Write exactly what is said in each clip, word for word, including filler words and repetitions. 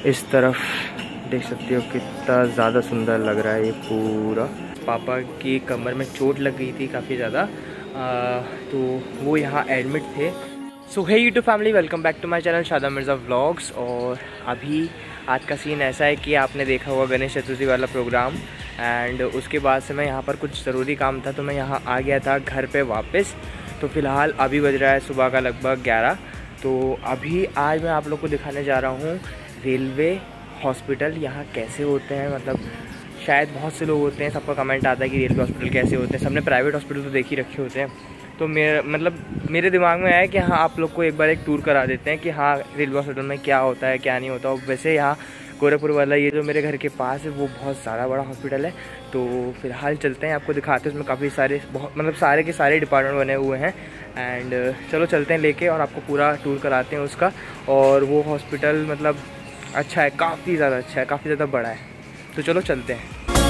इस तरफ देख सकते हो कितना ज़्यादा सुंदर लग रहा है ये पूरा। पापा की कमर में चोट लग गई थी काफ़ी ज़्यादा, तो वो यहाँ एडमिट थे। So hey YouTube family, welcome back to my channel Shadab Mirza vlogs. और अभी आज का सीन ऐसा है कि आपने देखा हुआ गणेश चतुर्थी वाला प्रोग्राम, एंड उसके बाद से मैं यहाँ पर कुछ ज़रूरी काम था तो मैं यहाँ आ गया था घर पे वापस। तो फ़िलहाल अभी बज रहा है सुबह का लगभग ग्यारह। तो अभी आज मैं आप लोग को दिखाने जा रहा हूँ रेलवे हॉस्पिटल यहाँ कैसे होते हैं। मतलब शायद बहुत से लोग होते हैं, सबका कमेंट आता है कि रेलवे हॉस्पिटल कैसे होते हैं। सबने प्राइवेट हॉस्पिटल तो देख ही रखे होते हैं, तो मेरे मतलब मेरे दिमाग में आया कि हाँ आप लोग को एक बार एक टूर करा देते हैं कि हाँ रेलवे हॉस्पिटल में क्या होता है क्या नहीं होता। और वैसे यहाँ गोरखपुर वाला ये जो मेरे घर के पास है वो बहुत सारा बड़ा हॉस्पिटल है। तो फिलहाल चलते हैं, आपको दिखाते हैं। उसमें काफ़ी सारे बहुत मतलब सारे के सारे डिपार्टमेंट बने हुए हैं। एंड चलो चलते हैं लेके और आपको पूरा टूर कराते हैं उसका। और वो हॉस्पिटल मतलब अच्छा है, काफ़ी ज़्यादा अच्छा है, काफ़ी ज़्यादा बड़ा है। तो चलो चलते हैं।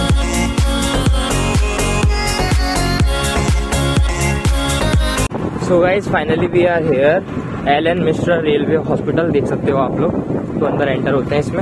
So guys finally we are here L N Mishra railway hospital, देख सकते हो आप लोग। तो अंदर एंटर होते हैं इसमें।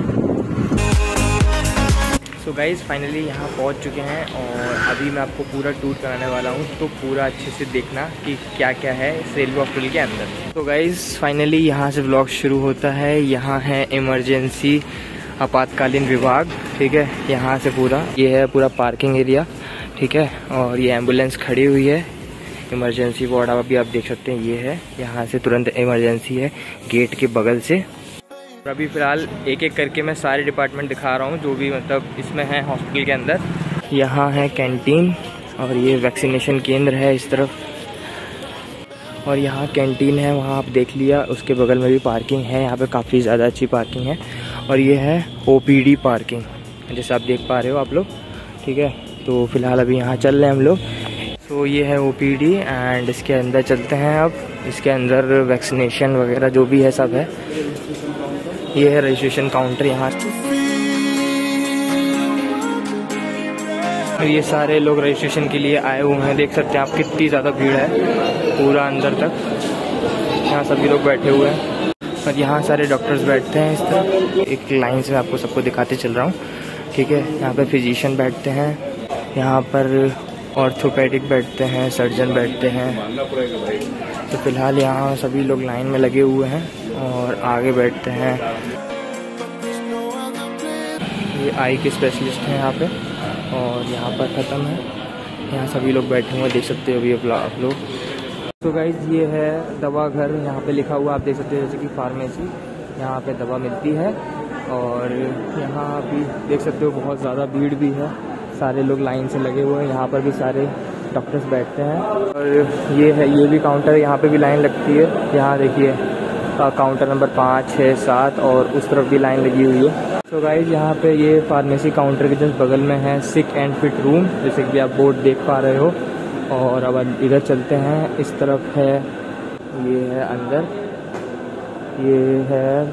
सो गाइज फाइनली यहाँ पहुँच चुके हैं और अभी मैं आपको पूरा टूर कराने वाला हूँ। तो पूरा अच्छे से देखना कि क्या क्या है इस रेलवे हॉस्पिटल के अंदर। तो गाइज फाइनली यहाँ से व्लॉग शुरू होता है। यहाँ है इमरजेंसी आपातकालीन विभाग, ठीक है। यहाँ से पूरा ये है पूरा पार्किंग एरिया, ठीक है। और ये एम्बुलेंस खड़ी हुई है, इमरजेंसी वार्ड अभी आप देख सकते हैं ये है। यहाँ से तुरंत इमरजेंसी है गेट के बगल से। अभी फ़िलहाल एक एक करके मैं सारे डिपार्टमेंट दिखा रहा हूँ जो भी मतलब इसमें है हॉस्पिटल के अंदर। यहाँ है कैंटीन और ये वैक्सीनेशन केंद्र है इस तरफ। और यहाँ कैंटीन है, वहाँ आप देख लिया। उसके बगल में भी पार्किंग है, यहाँ पे काफ़ी ज़्यादा अच्छी पार्किंग है। और ये है ओ पी डी पार्किंग, जैसे आप देख पा रहे हो आप लोग, ठीक है। तो फ़िलहाल अभी यहाँ चल रहे हैं हम लोग। तो ये है ओ पी डी एंड इसके अंदर चलते हैं अब। इसके अंदर वैक्सीनेशन वगैरह जो भी है सब है। ये है रजिस्ट्रेशन काउंटर यहाँ। ये सारे लोग रजिस्ट्रेशन के लिए आए हुए हैं, देख सकते हैं आप कितनी ज़्यादा भीड़ है पूरा अंदर तक। यहाँ सभी लोग बैठे हुए हैं और यहाँ सारे डॉक्टर्स बैठते हैं इस तरह। एक लाइन से आपको सबको दिखाते चल रहा हूँ, ठीक है। यहाँ पर फिजिशियन बैठते हैं, यहाँ पर ऑर्थोपेडिक बैठते हैं, सर्जन बैठते हैं। तो फिलहाल यहाँ सभी लोग लाइन में लगे हुए हैं और आगे बैठते हैं। ये आई के स्पेशलिस्ट हैं यहाँ पे और यहाँ पर ख़त्म है। यहाँ सभी लोग बैठे हुए देख सकते हो अभी आप लोग। तो गाइज ये है दवा घर, यहाँ पे लिखा हुआ आप देख सकते हो जैसे कि फार्मेसी। यहाँ पे दवा मिलती है और यहाँ भी देख सकते हो बहुत ज़्यादा भीड़ भी है, सारे लोग लाइन से लगे हुए हैं। यहाँ पर भी सारे डॉक्टर्स बैठते हैं। और ये है ये भी काउंटर, यहाँ पे भी लाइन लगती है। यहाँ देखिए काउंटर नंबर पाँच छः सात और उस तरफ भी लाइन लगी हुई है। तो गाइज यहाँ पे ये फार्मेसी काउंटर के जस्ट बगल में है सिक एंड फिट रूम, जैसे कि आप बोर्ड देख पा रहे हो। और अब इधर चलते हैं, इस तरफ है ये है अंदर, ये है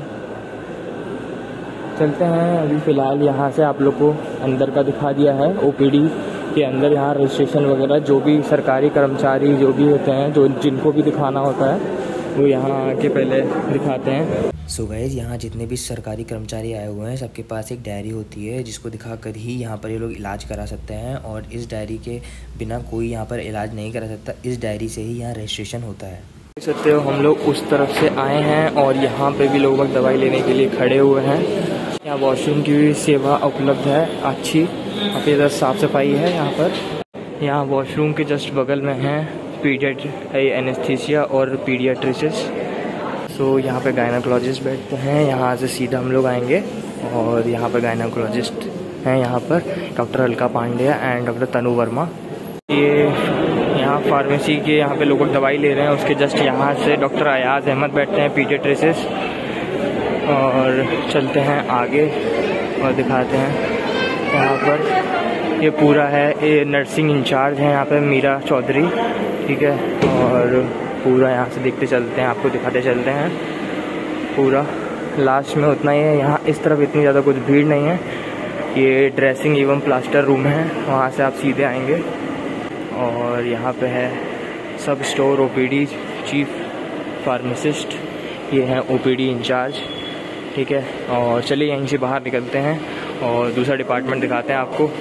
चलते हैं अभी। फ़िलहाल यहाँ से आप लोग को अंदर का दिखा दिया है ओ पी डी के अंदर। यहाँ रजिस्ट्रेशन वगैरह जो भी सरकारी कर्मचारी जो भी होते हैं, जो जिनको भी दिखाना होता है वो यहाँ आके पहले दिखाते हैं। सो गाइस यहाँ जितने भी सरकारी कर्मचारी आए हुए हैं सबके पास एक डायरी होती है जिसको दिखाकर ही यहाँ पर ये लोग इलाज करा सकते हैं। और इस डायरी के बिना कोई यहाँ पर इलाज नहीं करा सकता, इस डायरी से ही यहाँ रजिस्ट्रेशन होता है। देख सकते हो हम लोग उस तरफ से आए हैं और यहाँ पे भी लोग दवाई लेने के लिए खड़े हुए हैं। यहाँ वॉशरूम की भी सेवा उपलब्ध है अच्छी, काफ़ी ज़्यादा साफ़ सफाई है यहाँ पर। यहाँ वॉशरूम के जस्ट बगल में है पीडियाट्रिक एनेस्थीसिया और पीडियाट्रिसिस। सो यहाँ पे गायनाकोलॉजिस्ट बैठते हैं। यहाँ से सीधा हम लोग आएंगे और यहाँ पर गायनाकोलॉजिस्ट हैं, यहाँ पर doctor Alka Pandya and doctor Tanu Verma. ये यहाँ फार्मेसी के यहाँ पे लोग दवाई ले रहे हैं, उसके जस्ट यहाँ से डॉक्टर अयाज अहमद बैठते हैं पीडियाट्रिसिस। और चलते हैं आगे और दिखाते हैं। यहाँ पर ये पूरा है, ये नर्सिंग इंचार्ज है यहाँ पे मीरा चौधरी, ठीक है। और पूरा यहाँ से देखते चलते हैं, आपको दिखाते चलते हैं पूरा। लास्ट में उतना ही है, यहाँ इस तरफ इतनी ज़्यादा कुछ भीड़ नहीं है। ये ड्रेसिंग एवं प्लास्टर रूम है, वहाँ से आप सीधे आएंगे। और यहाँ पे है sub store O P D chief pharmacist, ये हैं ओ पी डी इंचार्ज। ठीक है। और चलिए यहीं से बाहर निकलते हैं और दूसरा डिपार्टमेंट दिखाते हैं आपको।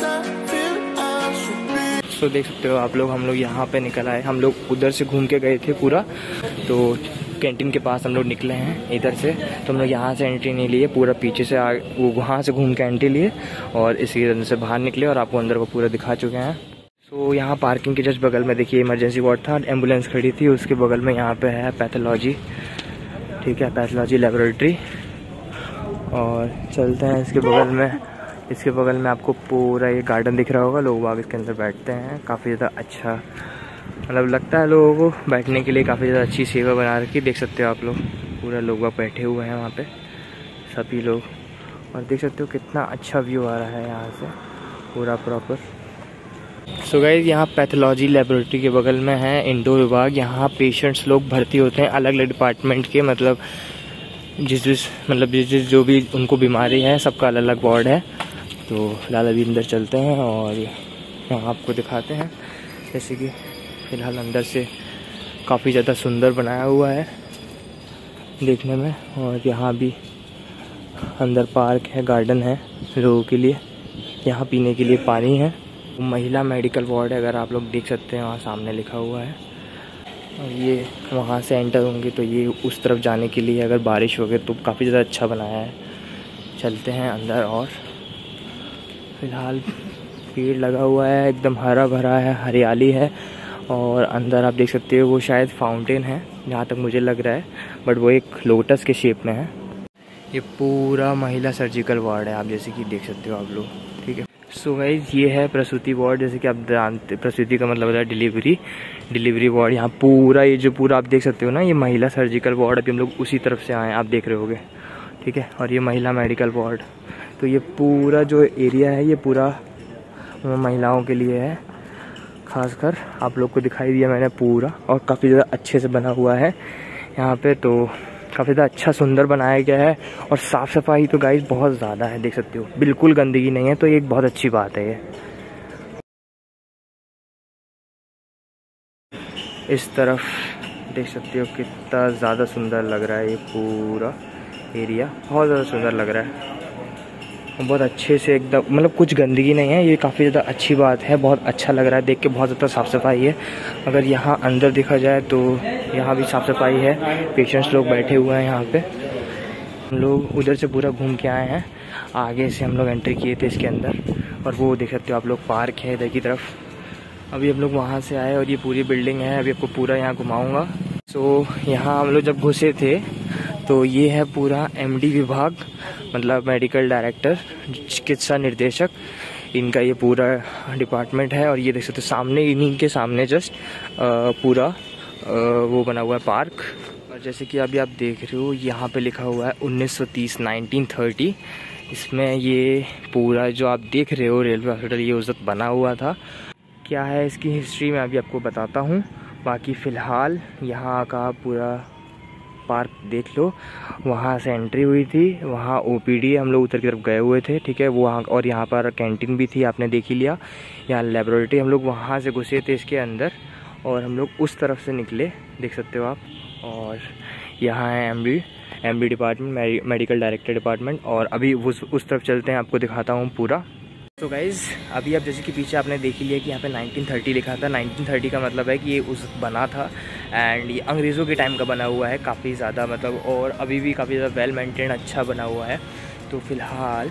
तो देख सकते हो आप लोग, हम लोग यहाँ पे निकल आए। हम लोग उधर से घूम के गए थे पूरा, तो कैंटीन के पास हम लोग निकले हैं इधर से। तो हम लोग यहाँ से एंट्री नहीं लिए, पूरा पीछे से आ वो वहाँ से घूम के एंट्री लिए और इसी अंदर से बाहर निकले और आपको अंदर को पूरा दिखा चुके हैं। तो यहाँ पार्किंग के जस्ट बगल में देखिए इमरजेंसी वार्ड था, एम्बुलेंस खड़ी थी, उसके बगल में यहाँ पे है पैथोलॉजी, ठीक है, पैथोलॉजी लेबोरेटरी। और चलते हैं इसके बगल में, इसके बगल में आपको पूरा ये गार्डन दिख रहा होगा, लोग बाग इसके अंदर बैठते हैं। काफ़ी ज़्यादा अच्छा मतलब लगता है लोगों को बैठने के लिए, काफ़ी ज़्यादा अच्छी सेवा बना रखी, देख सकते हो आप लोग। पूरा लोग बाग बैठे हुए हैं वहाँ पे सभी लोग, और देख सकते हो कितना अच्छा व्यू आ रहा है यहाँ से पूरा प्रॉपर। सो गाइस, यहाँ पैथोलॉजी लेबोरेटरी के बगल में है इंडोर विभाग। यहाँ पेशेंट्स लोग भर्ती होते हैं अलग अलग डिपार्टमेंट के, मतलब जिस जिस मतलब जिस जिस जो भी उनको बीमारी है सबका अलग अलग वार्ड है। तो फिलहाल अभी अंदर चलते हैं और यहाँ आपको दिखाते हैं। जैसे कि फ़िलहाल अंदर से काफ़ी ज़्यादा सुंदर बनाया हुआ है देखने में, और यहाँ भी अंदर पार्क है, गार्डन है लोगों के लिए। यहाँ पीने के लिए पानी है। महिला मेडिकल वार्ड है, अगर आप लोग देख सकते हैं वहाँ सामने लिखा हुआ है। और ये वहाँ से एंटर होंगे तो ये उस तरफ जाने के लिए, अगर बारिश हो गई तो काफ़ी ज़्यादा अच्छा बनाया है। चलते हैं अंदर। और फिलहाल पेड़ लगा हुआ है, एकदम हरा भरा है, हरियाली है। और अंदर आप देख सकते हो वो शायद फाउंटेन है जहाँ तक मुझे लग रहा है, बट वो एक लोटस के शेप में है। ये पूरा महिला सर्जिकल वार्ड है, आप जैसे कि देख सकते हो आप लोग, ठीक है। सो गाइस, ये है प्रसूति वार्ड। जैसे कि आप जानते, प्रसूति का मतलब है डिलीवरी, डिलीवरी वार्ड। यहाँ पूरा ये जो पूरा आप देख सकते हो ना, ये महिला सर्जिकल वार्ड। अभी हम लोग उसी तरफ से आए, आप देख रहे होगे, ठीक है। और ये महिला मेडिकल वार्ड। तो ये पूरा जो एरिया है ये पूरा महिलाओं के लिए है, खासकर आप लोग को दिखाई दिया मैंने पूरा। और काफ़ी ज़्यादा अच्छे से बना हुआ है यहाँ पे, तो काफ़ी ज़्यादा अच्छा सुंदर बनाया गया है। और साफ़ सफाई तो गाइस बहुत ज़्यादा है, देख सकते हो, बिल्कुल गंदगी नहीं है, तो ये एक बहुत अच्छी बात है। ये इस तरफ देख सकते हो कितना ज़्यादा सुंदर लग रहा है, ये पूरा एरिया बहुत ज़्यादा सुंदर लग रहा है, बहुत अच्छे से एकदम, मतलब कुछ गंदगी नहीं है, ये काफ़ी ज़्यादा अच्छी बात है। बहुत अच्छा लग रहा है देख के, बहुत ज़्यादा साफ़ सफाई है। अगर यहाँ अंदर देखा जाए तो यहाँ भी साफ़ सफाई है, पेशेंट्स लोग बैठे हुए हैं यहाँ पे। हम लोग उधर से पूरा घूम के आए हैं, आगे से हम लोग एंट्री किए थे इसके अंदर। और वो देख सकते हो आप लोग, पार्क है इधर की तरफ। अभी हम लोग वहाँ से आए और ये पूरी बिल्डिंग है, अभी आपको पूरा यहाँ घुमाऊँगा। सो यहाँ हम लोग जब घुसे थे तो ये है पूरा एमडी विभाग, मतलब मेडिकल डायरेक्टर, चिकित्सा निर्देशक, इनका ये पूरा डिपार्टमेंट है। और ये देख सकते हो सामने, इन्हीं के सामने जस्ट पूरा आ, वो बना हुआ है पार्क। और जैसे कि अभी आप देख रहे हो यहाँ पे लिखा हुआ है उन्नीस सौ तीस नाइनटीन थर्टी। इसमें ये पूरा जो आप देख रहे हो रेलवे हॉस्पिटल, ये उस वक्त बना हुआ था। क्या है इसकी हिस्ट्री मैं अभी आपको बताता हूँ। बाकी फ़िलहाल यहाँ का पूरा पार्क देख लो, वहाँ से एंट्री हुई थी, वहाँ ओपीडी हम लोग उधर की तरफ गए हुए थे, ठीक है। वो वहाँ, और यहाँ पर कैंटीन भी थी, आपने देख ही लिया। यहाँ लेबोरेटरी, हम लोग वहाँ से घुसे थे इसके अंदर और हम लोग उस तरफ से निकले, देख सकते हो आप। और यहाँ है MD, MD department, medical director department. और अभी उस उस तरफ चलते हैं, आपको दिखाता हूँ पूरा। तो गाइज़, अभी आप जैसे कि पीछे आपने देख ही लिया कि यहाँ पे नाइनटीन थर्टी लिखा था। नाइनटीन थर्टी का मतलब है कि ये उस बना था, एंड ये अंग्रेज़ों के टाइम का बना हुआ है, काफ़ी ज़्यादा मतलब, और अभी भी काफ़ी ज़्यादा वेल मेंटेन, अच्छा बना हुआ है। तो फ़िलहाल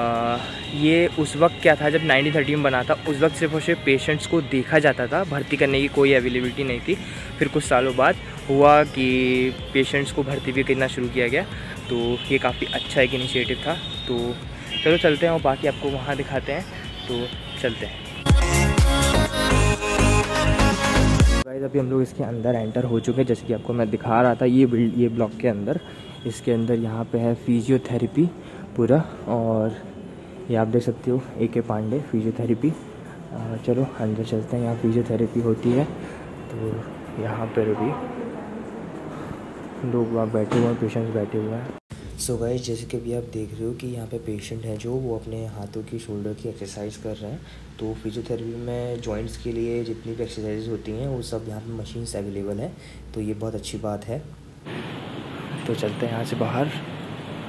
ये उस वक्त क्या था, जब नाइनटीन थर्टी में बना था, उस वक्त सिर्फ और सिर्फ पेशेंट्स को देखा जाता था, भर्ती करने की कोई अवेलेबिलिटी नहीं थी। फिर कुछ सालों बाद हुआ कि पेशेंट्स को भर्ती भी करना शुरू किया गया, तो ये काफ़ी अच्छा एक इनिशिएटिव था। तो चलो चलते हैं और बाकी आपको वहाँ दिखाते हैं, तो चलते हैं। गाइस, अभी हम लोग इसके अंदर एंटर हो चुके हैं, जैसे कि आपको मैं दिखा रहा था। ये बिल्ड ये ब्लॉक के अंदर, इसके अंदर यहाँ पे है फिजियोथेरेपी पूरा। और ये आप देख सकते हो ए के पांडे फिजियोथेरेपी। चलो अंदर चलते हैं, यहाँ फिजियोथेरेपी होती है। तो यहाँ पर भी लोग वहाँ बैठे हुए हैं, पेशेंट्स बैठे हुए हैं। सो गाइस, जैसे कि अभी आप देख रहे हो कि यहाँ पे पेशेंट हैं जो वो अपने हाथों की, शोल्डर की एक्सरसाइज कर रहे हैं। तो फिजियोथेरेपी में जॉइंट्स के लिए जितनी भी एक्सरसाइज होती हैं वो सब यहाँ पे मशीन्स अवेलेबल हैं, तो ये बहुत अच्छी बात है। तो चलते हैं यहाँ से बाहर।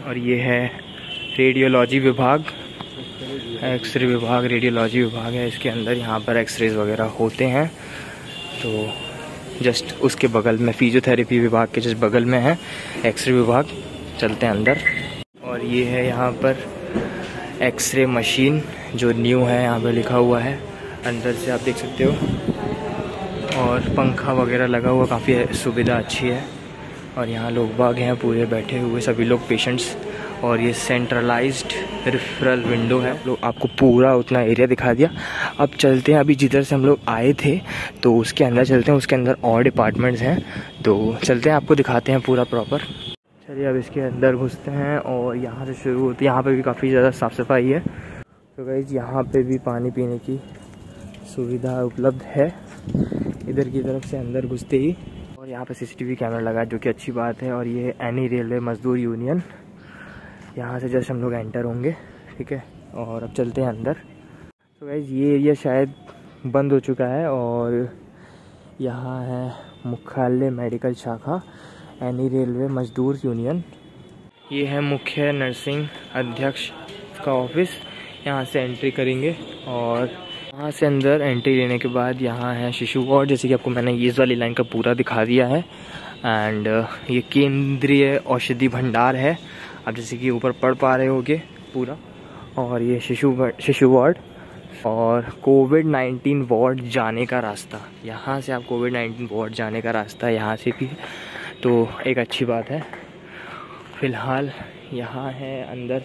और ये है रेडियोलॉजी विभाग, एक्सरे विभाग, रेडियोलॉजी विभाग है इसके अंदर। यहाँ पर एक्सरेज वगैरह होते हैं। तो जस्ट उसके बगल में फिजियोथेरेपी विभाग के जस्ट बगल में है एक्सरे विभाग। चलते हैं अंदर। और ये है यहाँ पर एक्सरे मशीन जो न्यू है, यहाँ पर लिखा हुआ है अंदर से आप देख सकते हो। और पंखा वगैरह लगा हुआ, काफ़ी सुविधा अच्छी है। और यहाँ लोग बाग हैं पूरे बैठे हुए सभी लोग पेशेंट्स। और ये सेंट्रलाइज्ड रेफरल विंडो है। लोग आपको पूरा उतना एरिया दिखा दिया। अब चलते हैं, अभी जिधर से हम लोग आए थे तो उसके अंदर चलते हैं। उसके अंदर और डिपार्टमेंट्स हैं तो चलते हैं, आपको दिखाते हैं पूरा प्रॉपर। चलिए अब इसके अंदर घुसते हैं और यहाँ से शुरू होती है। यहाँ पे भी काफ़ी ज़्यादा साफ़ सफाई है। तो गाइस यहाँ पे भी पानी पीने की सुविधा उपलब्ध है इधर की तरफ से अंदर घुसते ही। और यहाँ पे सीसीटीवी कैमरा लगा है जो कि अच्छी बात है। और ये एनी रेलवे मजदूर यूनियन, यहाँ से जस्ट हम लोग एंटर होंगे, ठीक है। और अब चलते हैं अंदर। तो गाइस ये एरिया शायद बंद हो चुका है। और यहाँ है मुख्यालय मेडिकल शाखा एनी रेलवे मजदूर यूनियन। ये है मुख्य नर्सिंग अध्यक्ष का ऑफिस। यहाँ से एंट्री करेंगे और यहाँ से अंदर एंट्री लेने के बाद यहाँ है शिशु वार्ड, जैसे कि आपको मैंने इस वाली लाइन का पूरा दिखा दिया है। एंड ये केंद्रीय औषधि भंडार है, आप जैसे कि ऊपर पढ़ पा रहे होगे पूरा। और ये शिशु शिशु वार्ड और कोविड नाइन्टीन वार्ड जाने का रास्ता, यहाँ से आप कोविड नाइन्टीन वार्ड जाने का रास्ता यहाँ से भी, तो एक अच्छी बात है। फ़िलहाल यहाँ है अंदर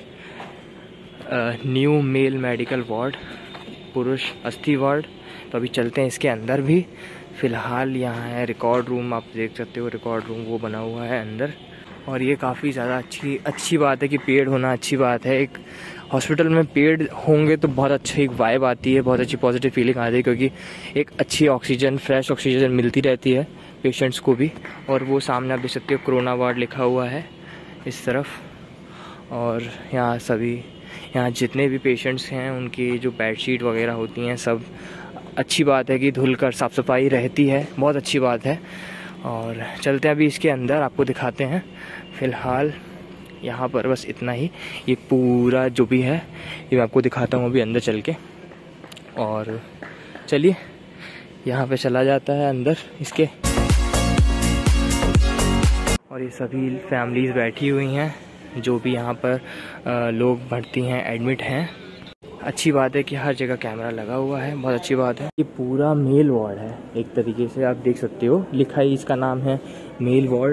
न्यू मेल मेडिकल वार्ड, पुरुष अस्थि वार्ड। तो अभी चलते हैं इसके अंदर भी। फ़िलहाल यहाँ है रिकॉर्ड रूम, आप देख सकते हो रिकॉर्ड रूम वो बना हुआ है अंदर। और ये काफ़ी ज़्यादा अच्छी अच्छी बात है कि पेड़ होना अच्छी बात है। एक हॉस्पिटल में पेड़ होंगे तो बहुत अच्छी एक वाइब आती है, बहुत अच्छी पॉजिटिव फीलिंग आती है, क्योंकि एक अच्छी ऑक्सीजन, फ्रेश ऑक्सीजन मिलती रहती है पेशेंट्स को भी। और वो सामने आप देख सकते हो कोरोना वार्ड लिखा हुआ है इस तरफ। और यहाँ सभी यहाँ जितने भी पेशेंट्स हैं उनकी जो बेडशीट वगैरह होती हैं सब अच्छी बात है कि धुल कर साफ़ सफाई रहती है, बहुत अच्छी बात है। और चलते हैं अभी इसके अंदर, आपको दिखाते हैं। फ़िलहाल यहाँ पर बस इतना ही, ये पूरा जो भी है ये मैं आपको दिखाता हूँ अभी अंदर चल के। और चलिए यहाँ पे चला जाता है अंदर इसके। और ये सभी फैमिलीज़ बैठी हुई हैं जो भी यहाँ पर आ, लोग भर्ती हैं, एडमिट हैं। अच्छी बात है कि हर जगह कैमरा लगा हुआ है, बहुत अच्छी बात है। ये पूरा मेल वार्ड है एक तरीके से, आप देख सकते हो लिखा ही इसका नाम है मेल वार्ड।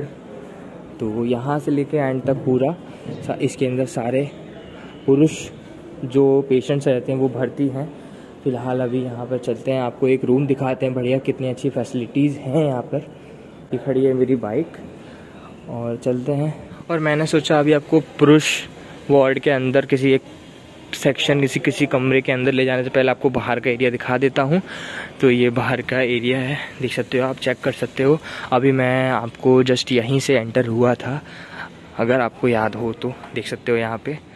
तो यहाँ से लेके एंड तक पूरा इसके अंदर सारे पुरुष जो पेशेंट्स रहते हैं वो भर्ती हैं। फ़िलहाल अभी यहाँ पर चलते हैं, आपको एक रूम दिखाते हैं बढ़िया, कितनी अच्छी फैसिलिटीज़ हैं यहाँ पर। ये खड़ी है मेरी बाइक और चलते हैं। और मैंने सोचा अभी आपको पुरुष वार्ड के अंदर किसी एक सेक्शन, किसी किसी कमरे के अंदर ले जाने से पहले आपको बाहर का एरिया दिखा देता हूँ। तो ये बाहर का एरिया है, देख सकते हो आप, चेक कर सकते हो। अभी मैं आपको जस्ट यहीं से एंटर हुआ था, अगर आपको याद हो तो देख सकते हो यहाँ पे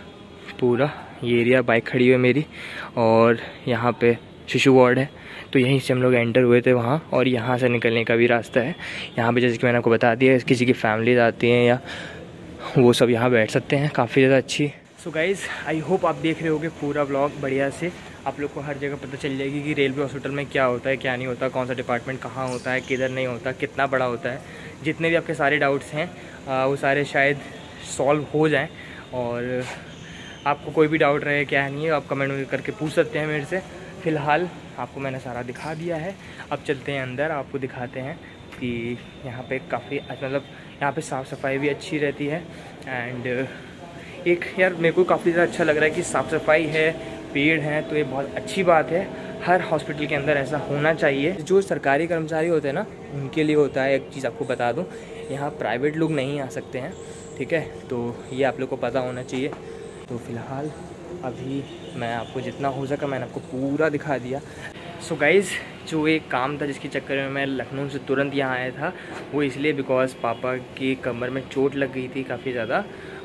पूरा ये एरिया। बाइक खड़ी हुई है मेरी और यहाँ पे शिशु वार्ड है, तो यहीं से हम लोग एंटर हुए थे वहाँ। और यहाँ से निकलने का भी रास्ता है यहाँ पे, जैसे कि मैंने आपको बता दिया। किसी की फैमिलीज आती हैं या वो सब यहाँ बैठ सकते हैं, काफ़ी ज़्यादा अच्छी। सो गाइज़ आई होप आप देख रहे होगे पूरा ब्लॉग बढ़िया से। आप लोग को हर जगह पता चल जाएगी कि रेलवे हॉस्पिटल में क्या होता है, क्या नहीं होता, कौन सा डिपार्टमेंट कहाँ होता है, किधर नहीं होता, कितना बड़ा होता है। जितने भी आपके सारे डाउट्स हैं आ, वो सारे शायद सॉल्व हो जाएँ। और आपको कोई भी डाउट रहे क्या नहीं है, आप कमेंट में करके पूछ सकते हैं मेरे से। फ़िलहाल आपको मैंने सारा दिखा दिया है। अब चलते हैं अंदर, आपको दिखाते हैं कि यहाँ पे काफ़ी मतलब यहाँ पे साफ़ सफाई भी अच्छी रहती है। एंड एक यार मेरे को काफ़ी ज़्यादा अच्छा लग रहा है कि साफ़ सफाई है, पेड़ हैं, तो ये बहुत अच्छी बात है। हर हॉस्पिटल के अंदर ऐसा होना चाहिए। जो सरकारी कर्मचारी होते हैं ना उनके लिए होता है। एक चीज़ आपको बता दूँ, यहाँ प्राइवेट लोग नहीं आ सकते हैं, ठीक है, तो ये आप लोग को पता होना चाहिए। तो फ़िलहाल अभी मैं आपको जितना हो सका मैंने आपको पूरा दिखा दिया। सो so गाइज़ जो एक काम था जिसके चक्कर में मैं लखनऊ से तुरंत यहाँ आया था, वो इसलिए बिकॉज़ पापा की कमर में चोट लग गई थी काफ़ी ज़्यादा।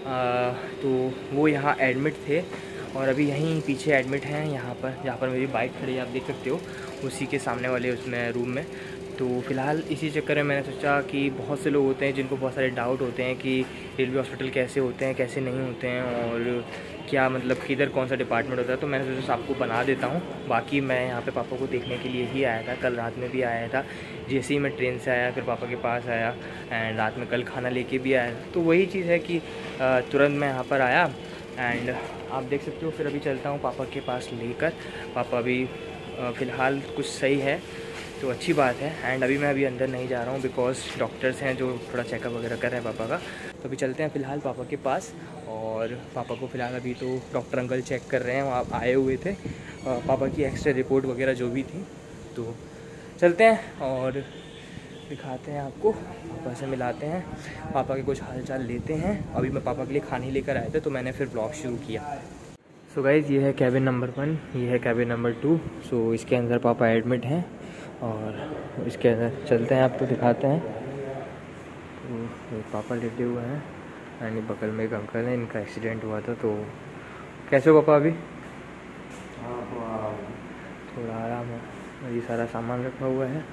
तो वो यहाँ एडमिट थे और अभी यहीं पीछे एडमिट हैं, यहाँ पर जहाँ पर मेरी बाइक खड़ी है आप देख सकते हो, उसी के सामने वाले उसमें रूम में। तो फ़िलहाल इसी चक्कर में मैंने सोचा कि बहुत से लोग होते हैं जिनको बहुत सारे डाउट होते हैं कि रेलवे हॉस्पिटल कैसे होते हैं, कैसे नहीं होते हैं, और क्या मतलब किधर कौन सा डिपार्टमेंट होता है। तो मैंने सोचा आपको बना देता हूँ। बाकी मैं यहाँ पे पापा को देखने के लिए ही आया था, कल रात में भी आया था। जैसे ही मैं ट्रेन से आया फिर पापा के पास आया, एंड रात में कल खाना लेके भी आया। तो वही चीज़ है कि तुरंत मैं यहाँ पर आया, एंड आप देख सकते हो। फिर अभी चलता हूँ पापा के पास लेकर। पापा अभी फ़िलहाल कुछ सही है तो अच्छी बात है। एंड अभी मैं अभी अंदर नहीं जा रहा हूँ बिकॉज डॉक्टर्स हैं जो थोड़ा चेकअप वगैरह कर रहे हैं पापा का। तो अभी चलते हैं फ़िलहाल पापा के पास, और पापा को फ़िलहाल अभी तो डॉक्टर अंकल चेक कर रहे हैं, वहाँ आए हुए थे। पापा की एक्सरे रिपोर्ट वगैरह जो भी थी। तो चलते हैं और दिखाते हैं आपको, पापा से मिलाते हैं, पापा के कुछ हाल चाल लेते हैं। अभी मैं पापा के लिए खाने लेकर आए थे तो मैंने फिर ब्लॉग शुरू किया। सो so गाइज़, ये है कैबिन नंबर वन, ये है कैबिन नंबर टू। सो इसके अंदर पापा एडमिट हैं, और इसके अंदर चलते हैं आपको दिखाते हैं। तो पापा लेटे हुए हैं, एंड बगल में एक अंकल है, इनका एक्सीडेंट हुआ था। तो कैसे हो पापा अभी? थोड़ा आराम है, ये सारा सामान रखा हुआ है।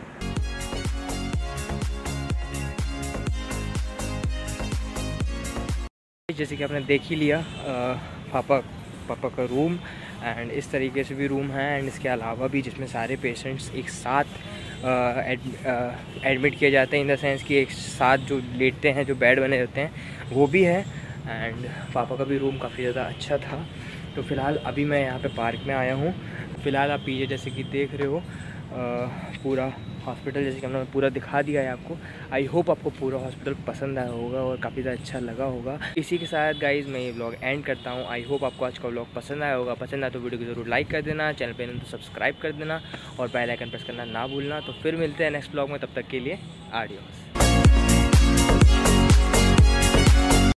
जैसे कि आपने देख ही लिया, पापा पापा का रूम, एंड इस तरीके से भी रूम है, एंड इसके अलावा भी जिसमें सारे पेशेंट्स एक साथ एडमिट किए जाते हैं, इन द सेंस कि एक साथ जो लेटते हैं, जो बेड बने रहते हैं, वो भी है। एंड पापा का भी रूम काफ़ी ज़्यादा अच्छा था। तो फ़िलहाल अभी मैं यहाँ पे पार्क में आया हूँ। फ़िलहाल आप पीछे जैसे कि देख रहे हो आ, पूरा हॉस्पिटल जैसे कि हमने पूरा दिखा दिया है आपको। आई होप आपको पूरा हॉस्पिटल पसंद आया होगा और काफ़ी ज़्यादा अच्छा लगा होगा। इसी के साथ गाइज़ मैं ये व्लॉग एंड करता हूँ। आई होप आपको आज का व्लॉग पसंद आया होगा। पसंद आया तो वीडियो को ज़रूर लाइक कर देना, चैनल पे नहीं तो सब्सक्राइब कर देना, और बेल आइकन प्रेस करना ना भूलना। तो फिर मिलते हैं नेक्स्ट व्लॉग में, तब तक के लिए आडियोस।